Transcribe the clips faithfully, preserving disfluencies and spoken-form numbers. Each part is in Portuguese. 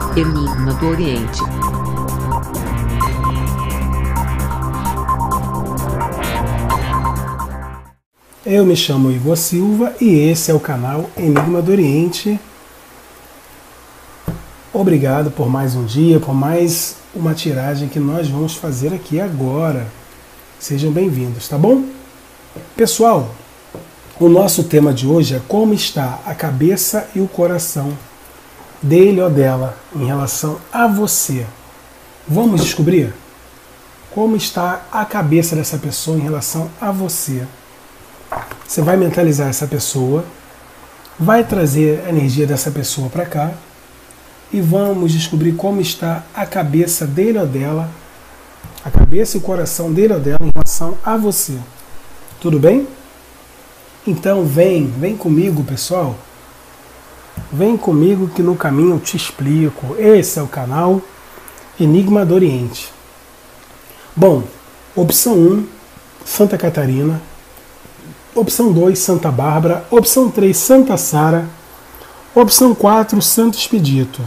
Enigma do Oriente. Eu me chamo Igor Silva e esse é o canal Enigma do Oriente. Obrigado por mais um dia, por mais uma tiragem que nós vamos fazer aqui agora. Sejam bem-vindos, tá bom? Pessoal, o nosso tema de hoje é como está a cabeça e o coração dele ou dela em relação a você. Vamos descobrir como está a cabeça dessa pessoa em relação a você. Você vai mentalizar essa pessoa, vai trazer a energia dessa pessoa para cá e vamos descobrir como está a cabeça dele ou dela, a cabeça e o coração dele ou dela em relação a você. Tudo bem? Então vem, vem comigo, pessoal. Vem comigo que no caminho eu te explico. Esse é o canal Enigma do Oriente. Bom, opção um, Santa Catarina. Opção dois, Santa Bárbara. Opção três, Santa Sara. Opção quatro, Santo Expedito.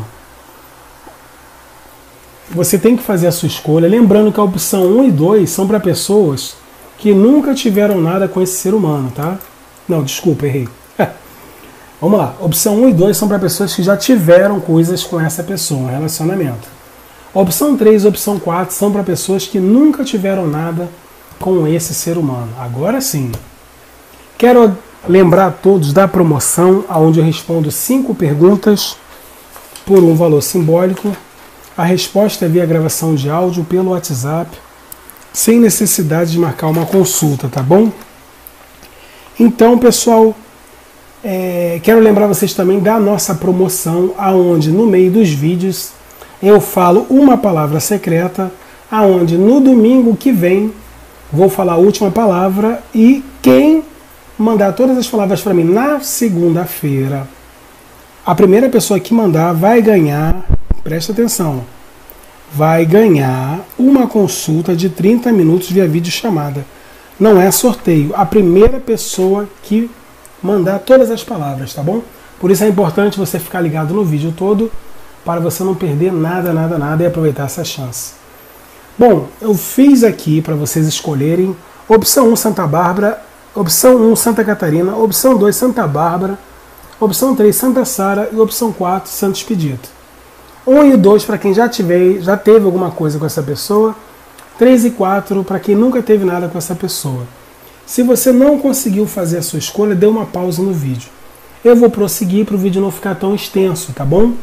Você tem que fazer a sua escolha. Lembrando que a opção um e dois são para pessoas que nunca tiveram nada com esse ser humano, tá? Não, desculpa, errei. Vamos lá. Opção um e dois são para pessoas que já tiveram coisas com essa pessoa, um relacionamento. Opção três e opção quatro são para pessoas que nunca tiveram nada com esse ser humano. Agora sim. Quero lembrar a todos da promoção, onde eu respondo cinco perguntas por um valor simbólico. A resposta é via gravação de áudio pelo WhatsApp, sem necessidade de marcar uma consulta, tá bom? Então, pessoal, é, quero lembrar vocês também da nossa promoção, aonde no meio dos vídeos eu falo uma palavra secreta, aonde no domingo que vem vou falar a última palavra e quem mandar todas as palavras para mim na segunda-feira, a primeira pessoa que mandar vai ganhar, presta atenção, vai ganhar uma consulta de trinta minutos via videochamada. Não é sorteio, a primeira pessoa que mandar todas as palavras, tá bom? Por isso é importante você ficar ligado no vídeo todo, para você não perder nada, nada, nada e aproveitar essa chance. Bom, eu fiz aqui para vocês escolherem opção um, Santa Bárbara, opção um, Santa Catarina, opção dois, Santa Bárbara, opção três, Santa Sara e opção quatro, Santo Expedito. um e dois para quem já, tiver, já teve alguma coisa com essa pessoa, três e quatro para quem nunca teve nada com essa pessoa. Se você não conseguiu fazer a sua escolha, dê uma pausa no vídeo. Eu vou prosseguir para o vídeo não ficar tão extenso, tá bom?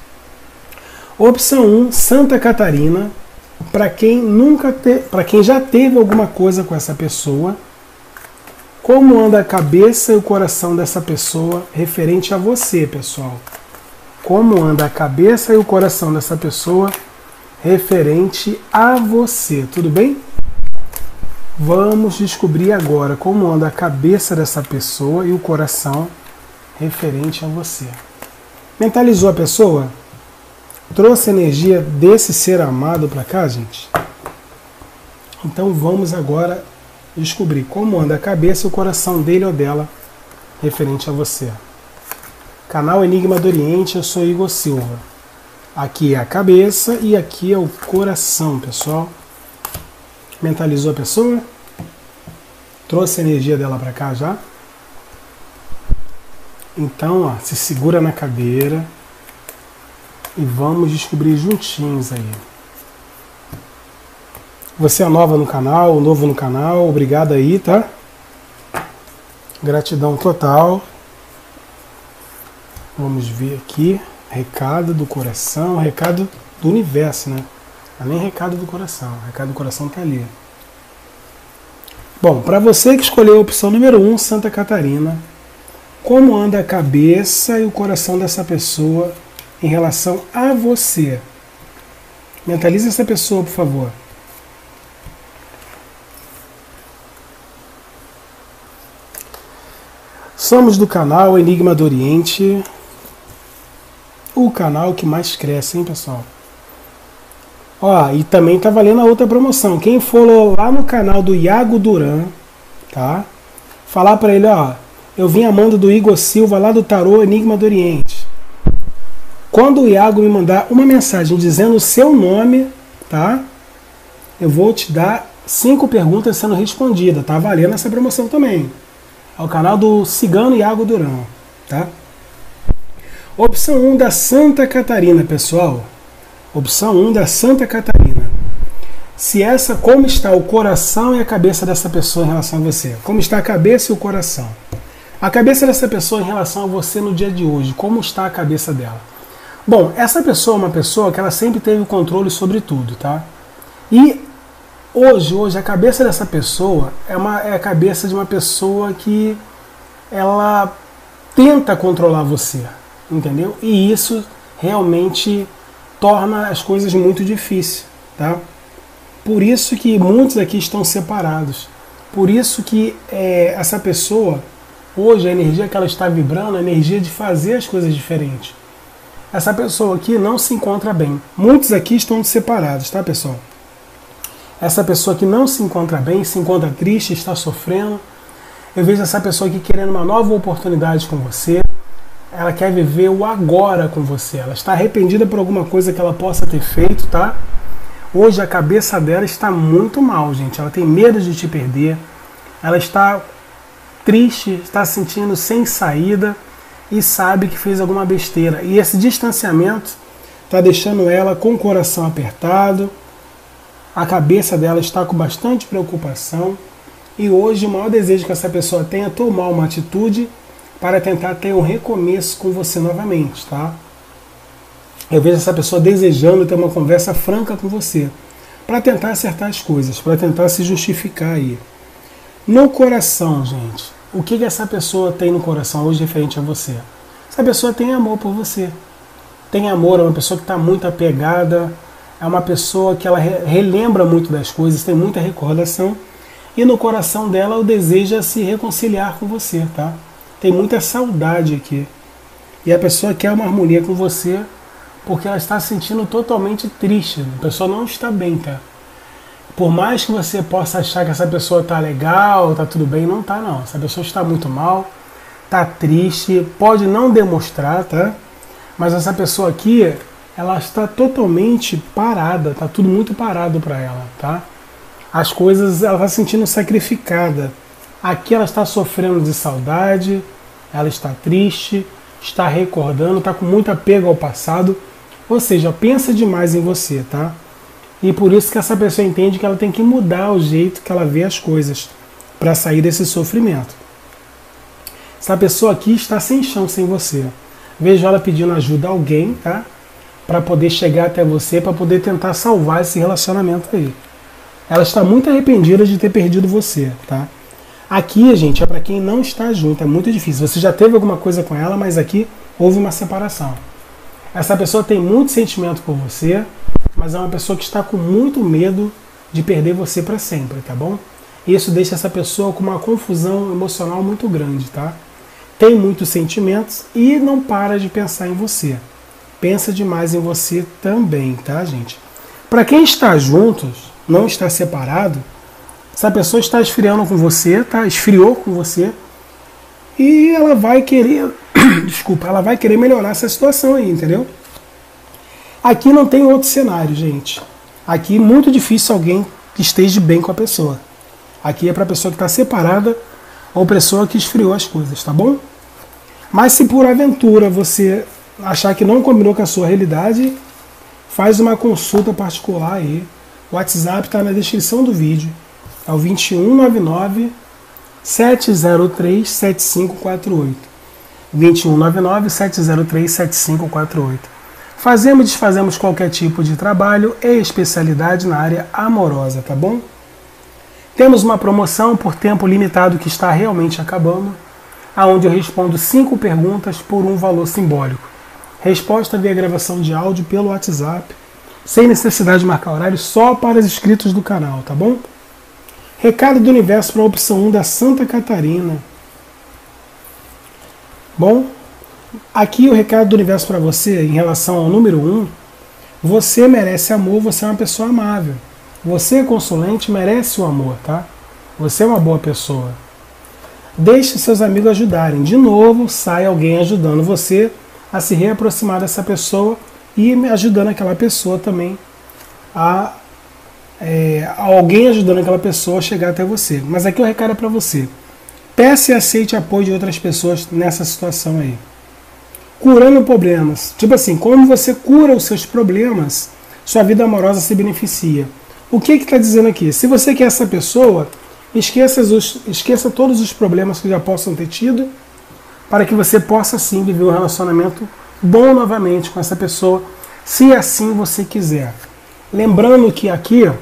Opção um, Santa Catarina, para quem nunca te, para quem já teve alguma coisa com essa pessoa. Como anda a cabeça e o coração dessa pessoa referente a você, pessoal? Como anda a cabeça e o coração dessa pessoa referente a você, tudo bem? Vamos descobrir agora como anda a cabeça dessa pessoa e o coração referente a você. Mentalizou a pessoa? Trouxe a energia desse ser amado para cá, gente? Então vamos agora descobrir como anda a cabeça e o coração dele ou dela referente a você. Canal Enigma do Oriente, eu sou Igor Silva. Aqui é a cabeça e aqui é o coração, pessoal. Mentalizou a pessoa? Trouxe a energia dela para cá já? Então, ó, se segura na cadeira e vamos descobrir juntinhos aí. Você é nova no canal, novo no canal, obrigado aí, tá? Gratidão total. Vamos ver aqui, recado do coração, recado do universo, né? Não é nem recado do coração, recado do coração tá ali. Bom, para você que escolheu a opção número um, Santa Catarina, como anda a cabeça e o coração dessa pessoa em relação a você? Mentalize essa pessoa, por favor. Somos do canal Enigma do Oriente, o canal que mais cresce, hein, pessoal? Ó, e também tá valendo a outra promoção. Quem for lá no canal do Iago Duran, tá? Falar para ele, ó, eu vim amando do Igor Silva lá do Tarô Enigma do Oriente. Quando o Iago me mandar uma mensagem dizendo o seu nome, tá? Eu vou te dar cinco perguntas sendo respondidas, tá valendo essa promoção também. É o canal do Cigano Iago Durão, tá? Opção um da Santa Catarina, pessoal. Opção um da Santa Catarina. Se essa, como está o coração e a cabeça dessa pessoa em relação a você? Como está a cabeça e o coração? A cabeça dessa pessoa em relação a você no dia de hoje, como está a cabeça dela? Bom, essa pessoa é uma pessoa que ela sempre teve o controle sobre tudo, tá? E hoje, hoje a cabeça dessa pessoa é, uma, é a cabeça de uma pessoa que ela tenta controlar você, entendeu? E isso realmente torna as coisas muito difíceis, tá? Por isso que muitos aqui estão separados. Por isso que é, essa pessoa, hoje a energia que ela está vibrando, a energia de fazer as coisas diferentes. Essa pessoa aqui não se encontra bem. Muitos aqui estão separados, tá, pessoal? Essa pessoa que não se encontra bem, se encontra triste, está sofrendo. Eu vejo essa pessoa aqui querendo uma nova oportunidade com você. Ela quer viver o agora com você. Ela está arrependida por alguma coisa que ela possa ter feito, tá? Hoje a cabeça dela está muito mal, gente. Ela tem medo de te perder. Ela está triste, está se sentindo sem saída e sabe que fez alguma besteira. E esse distanciamento está deixando ela com o coração apertado. A cabeça dela está com bastante preocupação. E hoje o maior desejo que essa pessoa tem é tomar uma atitude para tentar ter um recomeço com você novamente, tá? Eu vejo essa pessoa desejando ter uma conversa franca com você, para tentar acertar as coisas, para tentar se justificar aí. No coração, gente, o que, que essa pessoa tem no coração hoje referente a você? Essa pessoa tem amor por você. Tem amor, é uma pessoa que está muito apegada, é uma pessoa que ela relembra muito das coisas, tem muita recordação, e no coração dela o desejo é se reconciliar com você, tá? Tem muita saudade aqui. E a pessoa quer uma harmonia com você, porque ela está se sentindo totalmente triste. A pessoa não está bem, tá? Por mais que você possa achar que essa pessoa está legal, está tudo bem, não está não. Essa pessoa está muito mal, está triste, pode não demonstrar, tá? Mas essa pessoa aqui, ela está totalmente parada, está tudo muito parado para ela, tá? As coisas, ela está se sentindo sacrificada. Aqui ela está sofrendo de saudade, ela está triste, está recordando, está com muito apego ao passado. Ou seja, pensa demais em você, tá? E por isso que essa pessoa entende que ela tem que mudar o jeito que ela vê as coisas para sair desse sofrimento. Essa pessoa aqui está sem chão sem você. Vejo ela pedindo ajuda a alguém, tá? Para poder chegar até você, para poder tentar salvar esse relacionamento aí. Ela está muito arrependida de ter perdido você, tá? Aqui, gente, é para quem não está junto, é muito difícil. Você já teve alguma coisa com ela, mas aqui houve uma separação. Essa pessoa tem muito sentimento por você, mas é uma pessoa que está com muito medo de perder você para sempre, tá bom? Isso deixa essa pessoa com uma confusão emocional muito grande, tá? Tem muitos sentimentos e não para de pensar em você. Pensa demais em você também, tá, gente? Para quem está juntos, não está separado, essa pessoa está esfriando com você, tá? Esfriou com você e ela vai querer, desculpa, ela vai querer melhorar essa situação aí, entendeu? Aqui não tem outro cenário, gente. Aqui é muito difícil alguém que esteja bem com a pessoa. Aqui é para a pessoa que está separada ou pessoa que esfriou as coisas, tá bom? Mas se por aventura você achar que não combinou com a sua realidade, faz uma consulta particular aí. O WhatsApp está na descrição do vídeo. É o vinte e um nove nove, sete zero três, sete cinco quatro oito. vinte e um nove nove, sete zero três, sete cinco quatro oito. Fazemos e desfazemos qualquer tipo de trabalho e especialidade na área amorosa, tá bom? Temos uma promoção por tempo limitado que está realmente acabando, onde eu respondo cinco perguntas por um valor simbólico. Resposta via gravação de áudio pelo WhatsApp, sem necessidade de marcar horário, só para os inscritos do canal, tá bom? Recado do universo para a opção um da Santa Catarina. Bom, aqui o recado do universo para você em relação ao número um. Você merece amor, você é uma pessoa amável. Você, consulente, merece o amor, tá? Você é uma boa pessoa. Deixe seus amigos ajudarem. De novo, sai alguém ajudando você a se reaproximar dessa pessoa e ajudando aquela pessoa também a é, alguém ajudando aquela pessoa a chegar até você. Mas aqui o recado é para você. Peça e aceite apoio de outras pessoas nessa situação aí. Curando problemas. Tipo assim, como você cura os seus problemas, sua vida amorosa se beneficia. O que que está dizendo aqui? Se você quer essa pessoa, esqueça, os, esqueça todos os problemas que já possam ter tido, para que você possa sim viver um relacionamento bom novamente com essa pessoa, se assim você quiser. Lembrando que aqui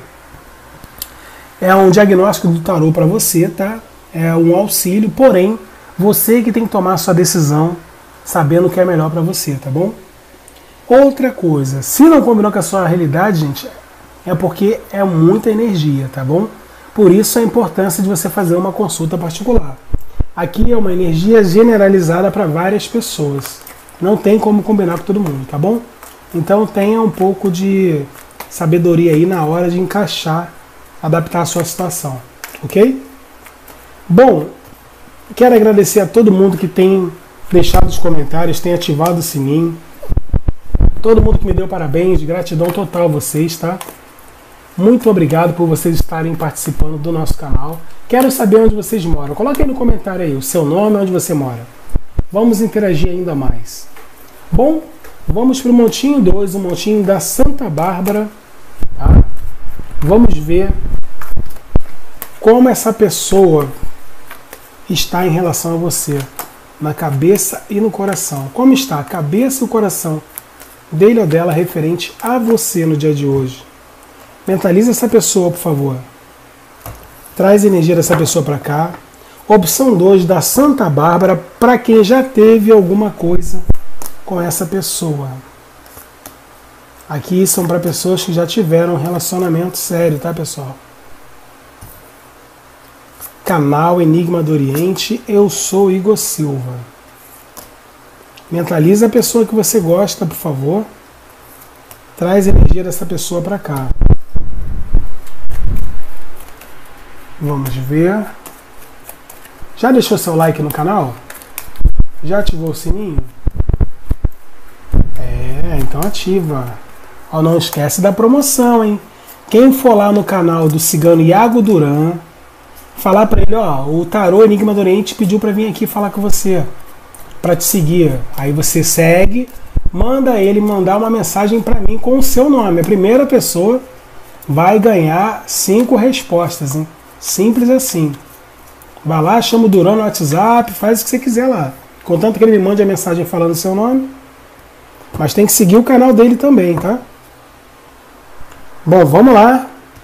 é um diagnóstico do tarô para você, tá? É um auxílio, porém, você que tem que tomar a sua decisão sabendo o que é melhor para você, tá bom? Outra coisa, se não combinou com a sua realidade, gente, é porque é muita energia, tá bom? Por isso a importância de você fazer uma consulta particular. Aqui é uma energia generalizada para várias pessoas. Não tem como combinar com todo mundo, tá bom? Então tenha um pouco de sabedoria aí na hora de encaixar, adaptar a sua situação, ok? Bom, quero agradecer a todo mundo que tem deixado os comentários, tem ativado o sininho. Todo mundo que me deu parabéns, gratidão total a vocês, tá? Muito obrigado por vocês estarem participando do nosso canal. Quero saber onde vocês moram. Coloque aí no comentário aí o seu nome, onde você mora. Vamos interagir ainda mais. Bom, vamos para o montinho dois, o montinho da Santa Bárbara. Tá? Vamos ver como essa pessoa está em relação a você, na cabeça e no coração. Como está a cabeça e o coração dele ou dela referente a você no dia de hoje? Mentalize essa pessoa, por favor. Traz a energia dessa pessoa para cá. Opção dois da Santa Bárbara, para quem já teve alguma coisa com essa pessoa. Aqui são para pessoas que já tiveram um relacionamento sério, tá, pessoal? Canal Enigma do Oriente, eu sou Igor Silva. Mentaliza a pessoa que você gosta, por favor. Traz a energia dessa pessoa para cá. Vamos ver. Já deixou seu like no canal? Já ativou o sininho? É, então ativa. Ó, não esquece da promoção, hein? Quem for lá no canal do Cigano Iago Duran, falar para ele, ó, o Tarô Enigma do Oriente pediu para vir aqui falar com você, para te seguir. Aí você segue, manda ele mandar uma mensagem para mim com o seu nome. A primeira pessoa vai ganhar cinco respostas, hein? Simples assim. Vai lá, chama o Duran no WhatsApp, faz o que você quiser lá. Contanto que ele me mande a mensagem falando o seu nome. Mas tem que seguir o canal dele também, tá? Bom, vamos lá.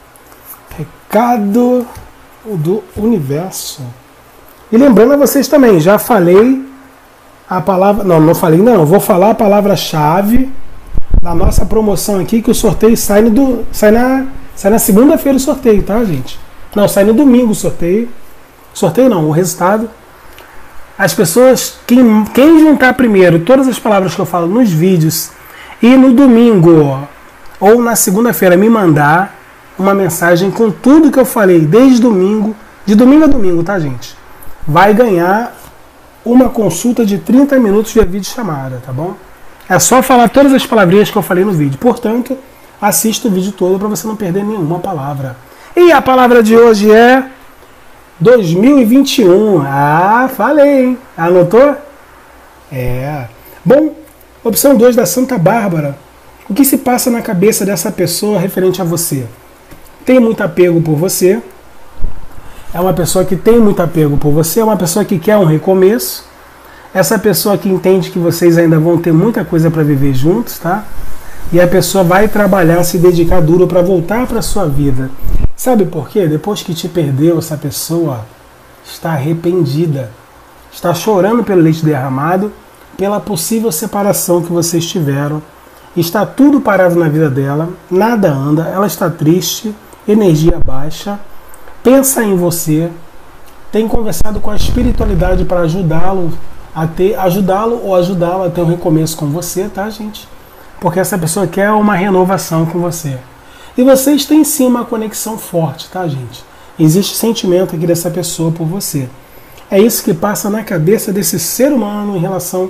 Recado do universo. E lembrando a vocês também, já falei a palavra... Não, não falei não. Vou falar a palavra-chave da nossa promoção aqui, que o sorteio sai, no do, sai na, sai na segunda-feira o sorteio, tá, gente? Não, sai no domingo o sorteio. Sorteio não, o resultado. As pessoas, quem, quem juntar primeiro todas as palavras que eu falo nos vídeos e no domingo ou na segunda-feira me mandar uma mensagem com tudo que eu falei desde domingo, de domingo a domingo, tá, gente? Vai ganhar uma consulta de trinta minutos via videochamada, tá bom? É só falar todas as palavrinhas que eu falei no vídeo. Portanto, assista o vídeo todo para você não perder nenhuma palavra. E a palavra de hoje é dois mil e vinte e um. Ah, falei, hein? Anotou? É. Bom, opção dois da Santa Bárbara. O que se passa na cabeça dessa pessoa referente a você? Tem muito apego por você. É uma pessoa que tem muito apego por você. É uma pessoa que quer um recomeço. Essa pessoa que entende que vocês ainda vão ter muita coisa para viver juntos, tá? E a pessoa vai trabalhar, se dedicar duro para voltar para a sua vida. Sabe por quê? Depois que te perdeu, essa pessoa está arrependida. Está chorando pelo leite derramado, pela possível separação que vocês tiveram. Está tudo parado na vida dela, nada anda, ela está triste, energia baixa, pensa em você, tem conversado com a espiritualidade para ajudá-lo a ter, ajudá-lo ou ajudá-la a ter um recomeço com você, tá, gente? Porque essa pessoa quer uma renovação com você. E vocês têm sim uma conexão forte, tá, gente? Existe sentimento aqui dessa pessoa por você. É isso que passa na cabeça desse ser humano em relação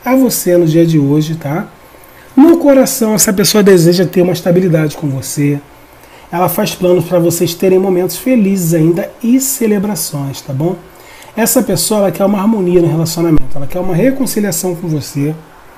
a você no dia de hoje, tá? No coração, essa pessoa deseja ter uma estabilidade com você. Ela faz planos para vocês terem momentos felizes ainda e celebrações, tá bom? Essa pessoa, ela quer uma harmonia no relacionamento, ela quer uma reconciliação com você.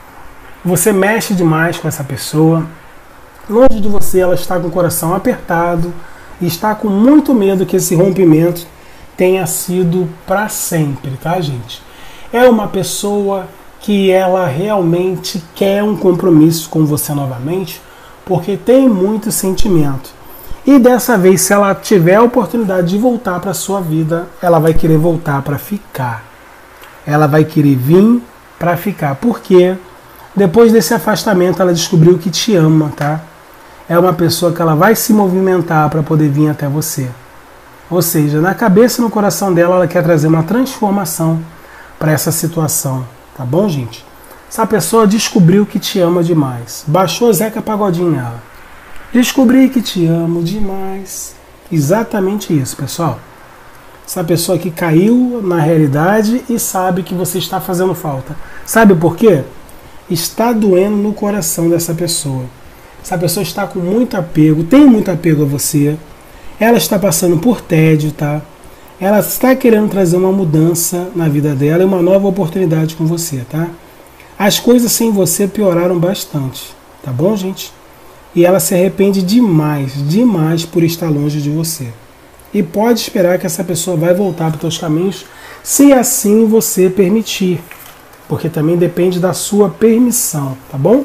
Você mexe demais com essa pessoa. Longe de você, ela está com o coração apertado e está com muito medo que esse rompimento tenha sido para sempre, tá, gente? É uma pessoa que ela realmente quer um compromisso com você novamente, porque tem muito sentimento. E dessa vez, se ela tiver a oportunidade de voltar para a sua vida, ela vai querer voltar para ficar. Ela vai querer vir para ficar. Porque depois desse afastamento, ela descobriu que te ama, tá? É uma pessoa que ela vai se movimentar para poder vir até você. Ou seja, na cabeça e no coração dela, ela quer trazer uma transformação para essa situação. Tá bom, gente? Essa pessoa descobriu que te ama demais. Baixou Zeca Pagodinho nela. Descobri que te amo demais. Exatamente isso, pessoal. Essa pessoa que caiu na realidade e sabe que você está fazendo falta. Sabe por quê? Está doendo no coração dessa pessoa. Essa pessoa está com muito apego, tem muito apego a você. Ela está passando por tédio, tá? Ela está querendo trazer uma mudança na vida dela e uma nova oportunidade com você, tá? As coisas sem você pioraram bastante, tá bom, gente? E ela se arrepende demais, demais por estar longe de você. E pode esperar que essa pessoa vai voltar para os teus caminhos, se assim você permitir. Porque também depende da sua permissão, tá bom?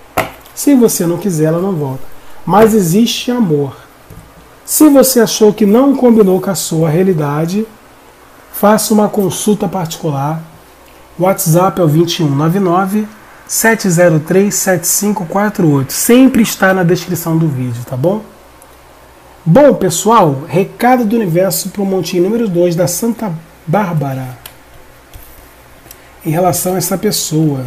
Se você não quiser, ela não volta. Mas existe amor. Se você achou que não combinou com a sua realidade, faça uma consulta particular. O WhatsApp é o dois um nove nove, sete zero três, sete cinco quatro oito. Sempre está na descrição do vídeo, tá bom? Bom, pessoal, recado do universo para o montinho número dois da Santa Bárbara. Em relação a essa pessoa.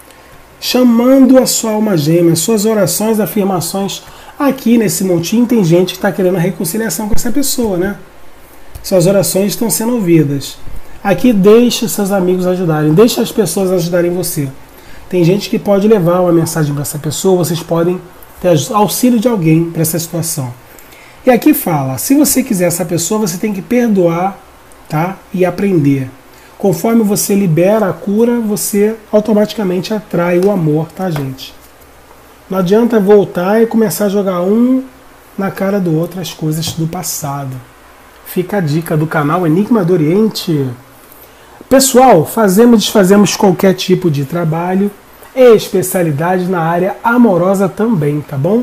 Chamando a sua alma gêmea, suas orações, afirmações. Aqui nesse montinho tem gente que está querendo a reconciliação com essa pessoa, né? Suas orações estão sendo ouvidas. Aqui deixe seus amigos ajudarem, deixe as pessoas ajudarem você. Tem gente que pode levar uma mensagem para essa pessoa, vocês podem ter auxílio de alguém para essa situação. E aqui fala, se você quiser essa pessoa, você tem que perdoar, tá? E aprender. Conforme você libera a cura, você automaticamente atrai o amor, tá, gente? Não adianta voltar e começar a jogar um na cara do outro as coisas do passado. Fica a dica do canal Enigma do Oriente. Pessoal, fazemos e desfazemos qualquer tipo de trabalho e especialidade na área amorosa também, tá bom?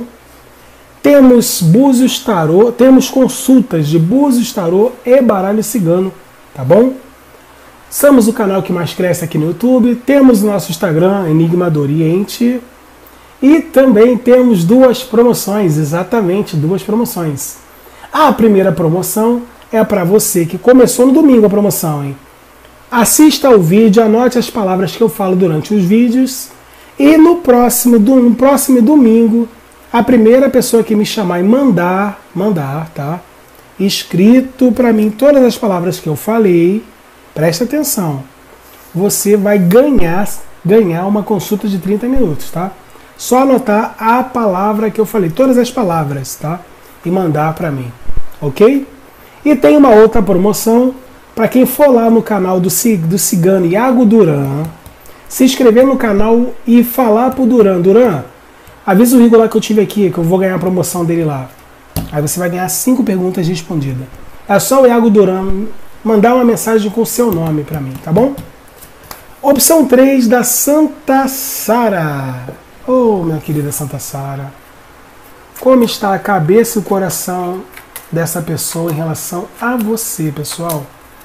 Temos búzios tarô, temos consultas de búzios tarô e baralho cigano, tá bom? Somos o canal que mais cresce aqui no YouTube, temos o nosso Instagram, Enigma do Oriente, e também temos duas promoções, exatamente duas promoções. A primeira promoção é para você que começou no domingo a promoção, hein? Assista ao vídeo, anote as palavras que eu falo durante os vídeos, e no próximo, no próximo domingo, a primeira pessoa que me chamar e mandar, mandar, tá? Escrito para mim todas as palavras que eu falei, presta atenção, você vai ganhar, ganhar uma consulta de trinta minutos, tá? Só anotar a palavra que eu falei, todas as palavras, tá? E mandar para mim, ok? E tem uma outra promoção para quem for lá no canal do, do Cigano Iago Duran, se inscrever no canal e falar pro Duran, Duran, avisa o Igor lá que eu tive aqui, que eu vou ganhar a promoção dele lá. Aí você vai ganhar cinco perguntas respondidas. É só o Iago Duran mandar uma mensagem com o seu nome para mim, tá bom? Opção três da Santa Sara. Oh, minha querida Santa Sara. Como está a cabeça e o coração dessa pessoa em relação a você, pessoal?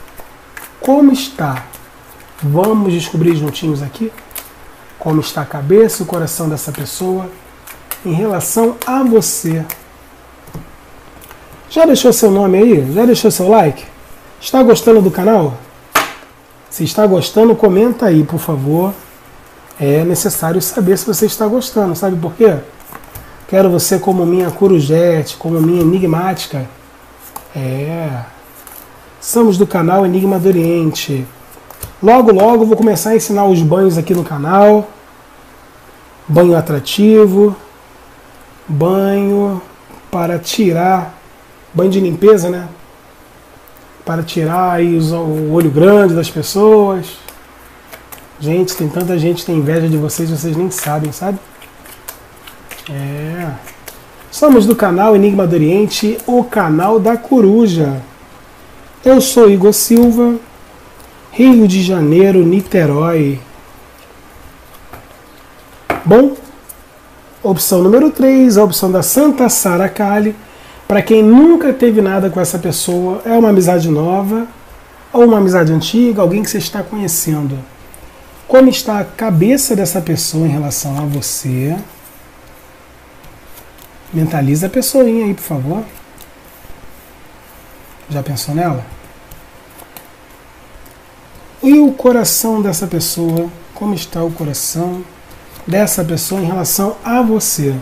Como está? Vamos descobrir juntinhos aqui como está a cabeça e o coração dessa pessoa em relação a você. Já deixou seu nome aí? Já deixou seu like? Está gostando do canal? Se está gostando, comenta aí, por favor. É necessário saber se você está gostando. Sabe por quê? Quero você como minha corujete, como minha enigmática. É. Somos do canal Enigma do Oriente. Logo, logo vou começar a ensinar os banhos aqui no canal. Banho atrativo, banho para tirar, banho de limpeza, né? Para tirar aí o olho grande das pessoas. Gente, tem tanta gente que tem inveja de vocês, vocês nem sabem, sabe? É. Somos do canal Enigma do Oriente, o canal da coruja. Eu sou Igor Silva, Rio de Janeiro, Niterói. Bom, opção número três, a opção da Santa Sara Kali. Para quem nunca teve nada com essa pessoa, é uma amizade nova ou uma amizade antiga, alguém que você está conhecendo. Como está a cabeça dessa pessoa em relação a você? Mentaliza a pessoinha aí, por favor. Já pensou nela? E o coração dessa pessoa? Como está o coração dessa pessoa em relação a você?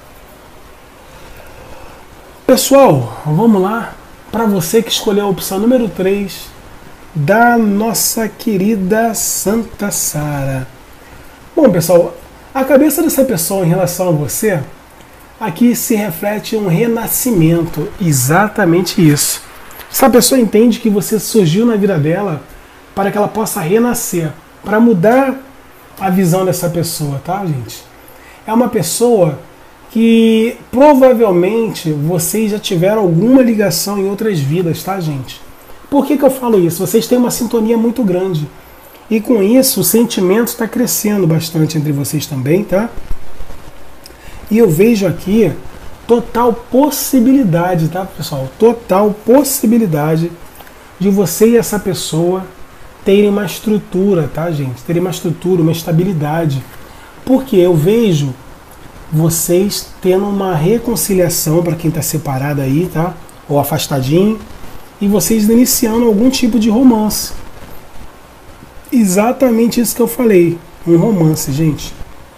Pessoal, vamos lá. Para você que escolheu a opção número três da nossa querida Santa Sara. Bom, pessoal, a cabeça dessa pessoa em relação a você, aqui se reflete um renascimento. Exatamente isso. Essa pessoa entende que você surgiu na vida dela para que ela possa renascer, para mudar a visão dessa pessoa, tá, gente? É uma pessoa que provavelmente vocês já tiveram alguma ligação em outras vidas, tá, gente? Por que que eu falo isso? Vocês têm uma sintonia muito grande. E com isso, o sentimento está crescendo bastante entre vocês também, tá? E eu vejo aqui total possibilidade, tá, pessoal? Total possibilidade de você e essa pessoa terem uma estrutura, tá, gente? Terem uma estrutura, uma estabilidade. Porque eu vejo vocês tendo uma reconciliação para quem está separado aí, tá? Ou afastadinho. E vocês iniciando algum tipo de romance. Exatamente isso que eu falei. Um romance, gente.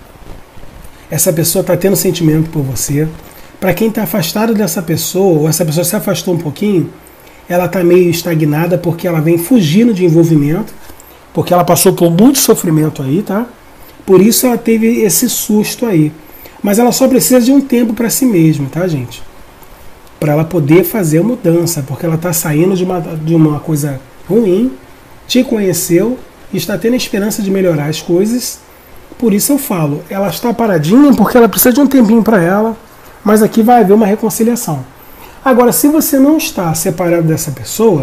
Essa pessoa está tendo sentimento por você. Para quem está afastado dessa pessoa, ou essa pessoa se afastou um pouquinho, ela está meio estagnada porque ela vem fugindo de envolvimento, porque ela passou por muito sofrimento aí, tá? Por isso ela teve esse susto aí. Mas ela só precisa de um tempo para si mesma, tá, gente? Para ela poder fazer a mudança, porque ela está saindo de uma, de uma coisa ruim, te conheceu e está tendo a esperança de melhorar as coisas. Por isso eu falo, ela está paradinha porque ela precisa de um tempinho para ela, mas aqui vai haver uma reconciliação. Agora, se você não está separado dessa pessoa,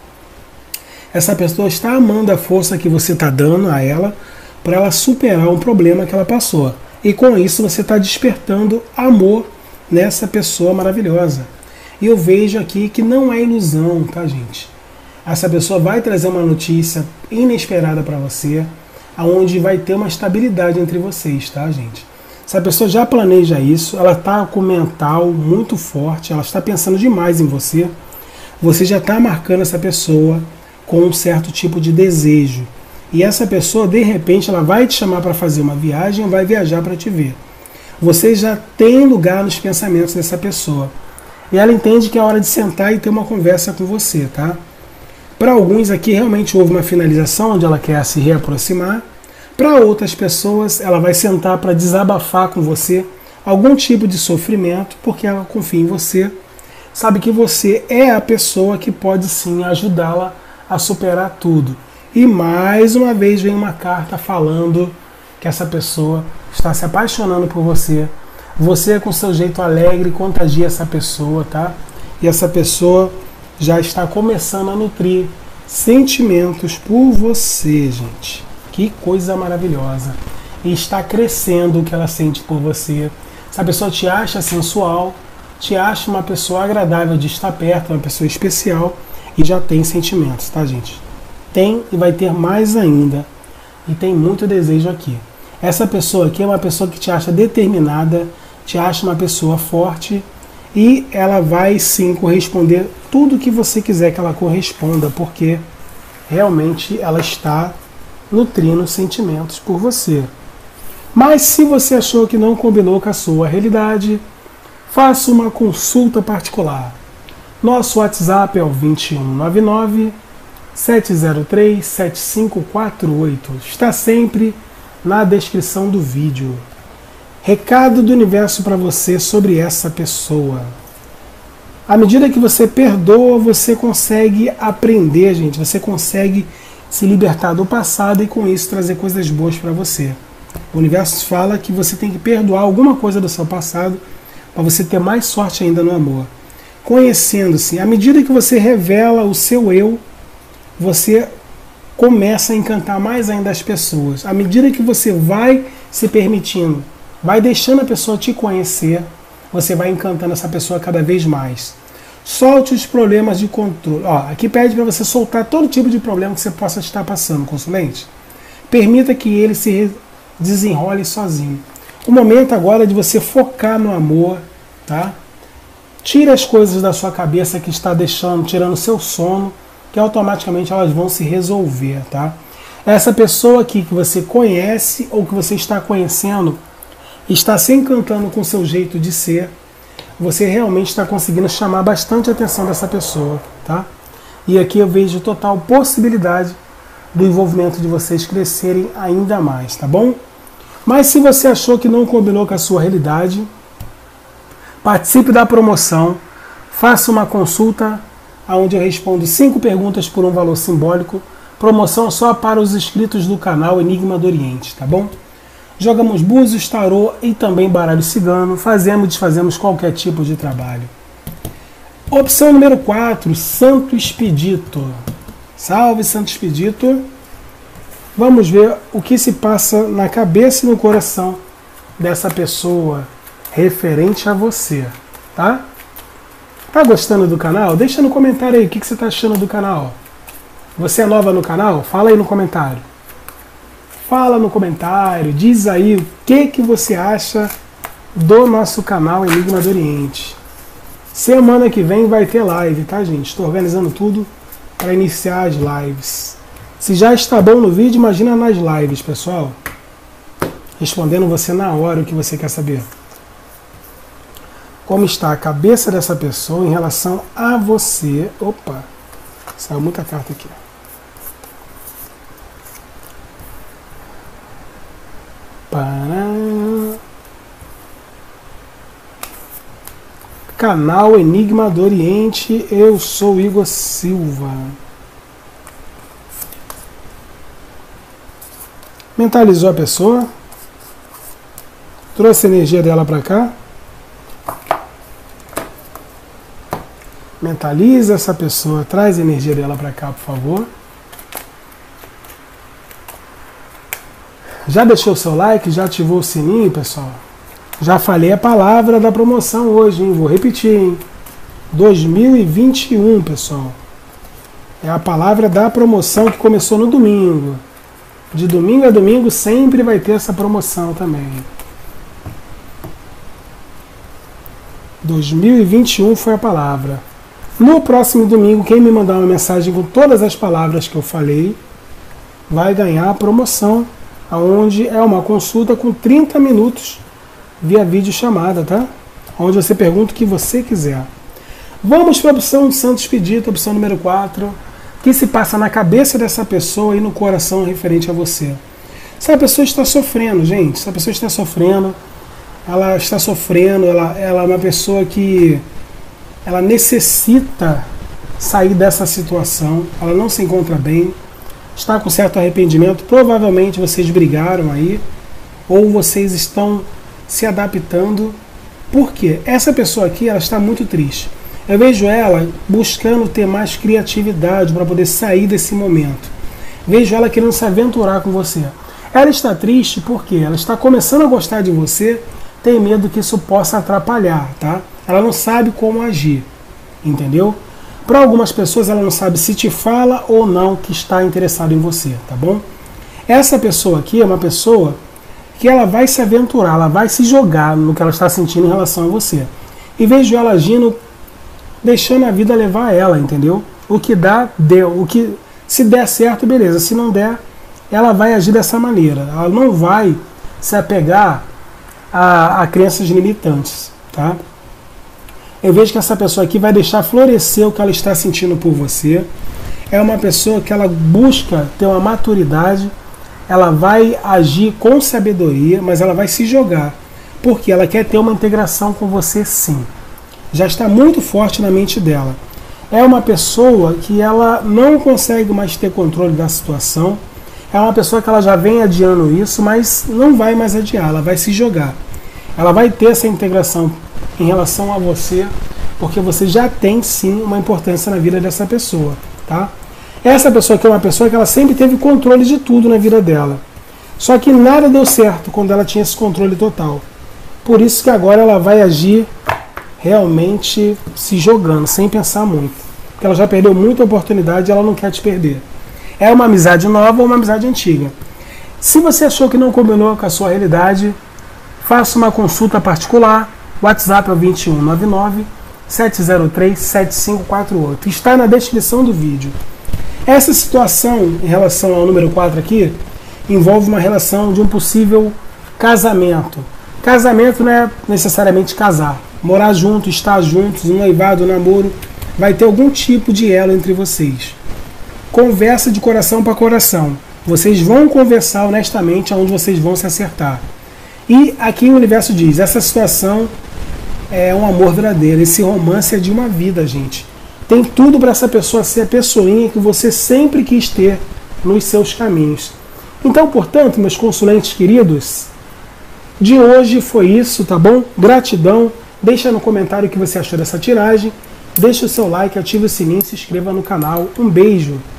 essa pessoa está amando a força que você está dando a ela para ela superar um problema que ela passou. E com isso você está despertando amor nessa pessoa maravilhosa. E eu vejo aqui que não é ilusão, tá, gente? Essa pessoa vai trazer uma notícia inesperada para você, aonde vai ter uma estabilidade entre vocês, tá, gente? Essa pessoa já planeja isso, ela está com o mental muito forte, ela está pensando demais em você. Você já está marcando essa pessoa com um certo tipo de desejo. E essa pessoa, de repente, ela vai te chamar para fazer uma viagem, vai viajar para te ver. Você já tem lugar nos pensamentos dessa pessoa. E ela entende que é hora de sentar e ter uma conversa com você, tá? Para alguns aqui realmente houve uma finalização onde ela quer se reaproximar. Para outras pessoas, ela vai sentar para desabafar com você algum tipo de sofrimento, porque ela confia em você. Sabe que você é a pessoa que pode sim ajudá-la a superar tudo. E mais uma vez vem uma carta falando que essa pessoa está se apaixonando por você. Você, com seu jeito alegre, contagia essa pessoa, tá? E essa pessoa já está começando a nutrir sentimentos por você, gente. Que coisa maravilhosa. E está crescendo o que ela sente por você. Essa pessoa te acha sensual, te acha uma pessoa agradável de estar perto, uma pessoa especial, e já tem sentimentos, tá, gente? Tem e vai ter mais ainda. E tem muito desejo aqui. Essa pessoa aqui é uma pessoa que te acha determinada, te acha uma pessoa forte, e ela vai sim corresponder tudo que você quiser que ela corresponda, porque realmente ela está nutrindo sentimentos por você. Mas se você achou que não combinou com a sua realidade, faça uma consulta particular. Nosso WhatsApp é o vinte e um, nove nove, sete zero três, sete cinco quatro oito. Está sempre na descrição do vídeo. Recado do universo para você sobre essa pessoa. À medida que você perdoa, você consegue aprender, gente. Você consegue se libertar do passado e com isso trazer coisas boas para você. O universo fala que você tem que perdoar alguma coisa do seu passado para você ter mais sorte ainda no amor. Conhecendo-se, à medida que você revela o seu eu, você começa a encantar mais ainda as pessoas. À medida que você vai se permitindo, vai deixando a pessoa te conhecer, você vai encantando essa pessoa cada vez mais. Solte os problemas de controle. Ó, aqui pede para você soltar todo tipo de problema que você possa estar passando, consulente. Permita que ele se desenrole sozinho. O momento agora é de você focar no amor, tá? Tire as coisas da sua cabeça que está deixando, tirando o seu sono, que automaticamente elas vão se resolver, tá? Essa pessoa aqui que você conhece ou que você está conhecendo está se encantando com o seu jeito de ser. Você realmente está conseguindo chamar bastante a atenção dessa pessoa, tá? E aqui eu vejo total possibilidade do envolvimento de vocês crescerem ainda mais, tá bom? Mas se você achou que não combinou com a sua realidade, participe da promoção, faça uma consulta onde eu respondo cinco perguntas por um valor simbólico. Promoção só para os inscritos do canal Enigma do Oriente, tá bom? Jogamos búzios, tarô e também baralho cigano. Fazemos e desfazemos qualquer tipo de trabalho. Opção número quatro, Santo Expedito. Salve, Santo Expedito. Vamos ver o que se passa na cabeça e no coração dessa pessoa referente a você, tá? Tá gostando do canal? Deixa no comentário aí o que você tá achando do canal. Você é nova no canal? Fala aí no comentário. Fala no comentário, diz aí o que, que você acha do nosso canal Enigma do Oriente. Semana que vem vai ter live, tá, gente? Estou organizando tudo para iniciar as lives. Se já está bom no vídeo, imagina nas lives, pessoal. Respondendo você na hora o que você quer saber. Como está a cabeça dessa pessoa em relação a você. Opa, saiu muita carta aqui. Canal Enigma do Oriente, eu sou Igor Silva. Mentalizou a pessoa, trouxe a energia dela para cá. Mentaliza essa pessoa, traz a energia dela para cá, por favor. Já deixou o seu like? Já ativou o sininho, pessoal? Já falei a palavra da promoção hoje, hein? Vou repetir, hein? dois mil e vinte e um, pessoal. É a palavra da promoção que começou no domingo. De domingo a domingo sempre vai ter essa promoção também. dois mil e vinte e um foi a palavra. No próximo domingo, quem me mandar uma mensagem com todas as palavras que eu falei vai ganhar a promoção, onde é uma consulta com trinta minutos via vídeo chamada, tá? Onde você pergunta o que você quiser. Vamos para a opção Santo Expedito, opção número quatro. O que se passa na cabeça dessa pessoa e no coração referente a você? Se a pessoa está sofrendo, gente, se a pessoa está sofrendo, ela está sofrendo, ela, ela é uma pessoa que ela necessita sair dessa situação, ela não se encontra bem, está com certo arrependimento, provavelmente vocês brigaram aí, ou vocês estão se adaptando. Por quê? Essa pessoa aqui, ela está muito triste. Eu vejo ela buscando ter mais criatividade para poder sair desse momento. Vejo ela querendo se aventurar com você. Ela está triste porque ela está começando a gostar de você, tem medo que isso possa atrapalhar, tá? Ela não sabe como agir, entendeu? Para algumas pessoas ela não sabe se te fala ou não que está interessado em você, tá bom? Essa pessoa aqui é uma pessoa que ela vai se aventurar, ela vai se jogar no que ela está sentindo em relação a você. E vejo ela agindo, deixando a vida levar ela, entendeu? O que dá, deu. O que, se der certo, beleza. Se não der, ela vai agir dessa maneira. Ela não vai se apegar a, a crenças limitantes, tá? Eu vejo que essa pessoa aqui vai deixar florescer o que ela está sentindo por você. é uma pessoa que ela busca ter uma maturidade, ela vai agir com sabedoria, mas ela vai se jogar, porque ela quer ter uma integração com você sim. Já está muito forte na mente dela. É uma pessoa que ela não consegue mais ter controle da situação, é uma pessoa que ela já vem adiando isso, mas não vai mais adiar, ela vai se jogar. Ela vai ter essa integração em relação a você, porque você já tem sim uma importância na vida dessa pessoa, tá? Essa pessoa que é uma pessoa que ela sempre teve controle de tudo na vida dela. Só que nada deu certo quando ela tinha esse controle total. Por isso que agora ela vai agir realmente se jogando, sem pensar muito. Porque ela já perdeu muita oportunidade e ela não quer te perder. É uma amizade nova ou uma amizade antiga. Se você achou que não combinou com a sua realidade, faça uma consulta particular. O WhatsApp é o dois um nove nove, sete zero três, sete cinco quatro oito. Está na descrição do vídeo. Essa situação, em relação ao número quatro aqui, envolve uma relação de um possível casamento. Casamento não é necessariamente casar. Morar junto, estar juntos, um noivado, um namoro, vai ter algum tipo de elo entre vocês. Conversa de coração para coração. Vocês vão conversar honestamente aonde vocês vão se acertar. E aqui o universo diz, essa situação é um amor verdadeiro, esse romance é de uma vida, gente. Tem tudo para essa pessoa ser a pessoinha que você sempre quis ter nos seus caminhos. Então, portanto, meus consulentes queridos, de hoje foi isso, tá bom? Gratidão. Deixa no comentário o que você achou dessa tiragem. Deixa o seu like, ative o sininho e se inscreva no canal. Um beijo!